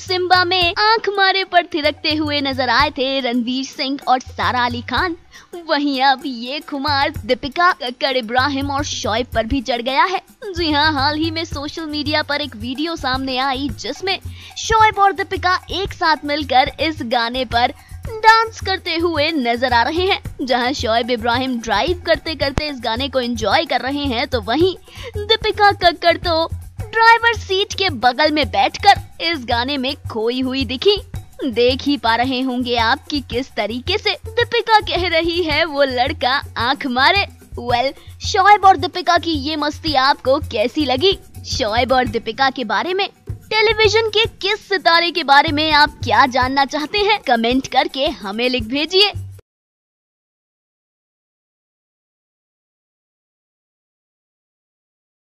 Simba में आंख मारे पर थिरकते हुए नजर आए थे रणवीर सिंह और सारा अली खान। वहीं अब ये खुमार दीपिका, कक्कड़ इब्राहिम और शोएब पर भी चढ़ गया है। जी हाँ, हाल ही में सोशल मीडिया पर एक वीडियो सामने आई जिसमें शोएब और दीपिका एक साथ मिलकर इस गाने पर डांस करते हुए नजर आ रहे हैं। जहां शोएब इब्राहिम ड्राइव करते करते इस गाने को एंजॉय कर रहे हैं, तो वहीं दीपिका कक्कड़ तो ड्राइवर सीट के बगल में बैठकर इस गाने में खोई हुई दिखी। देख ही पा रहे होंगे आप कि किस तरीके से दीपिका कह रही है वो लड़का आंख मारे। शोएब और दीपिका की ये मस्ती आपको कैसी लगी? शोएब और दीपिका के बारे में, टेलीविजन के किस सितारे के बारे में आप क्या जानना चाहते हैं? कमेंट करके हमें लिख भेजिए।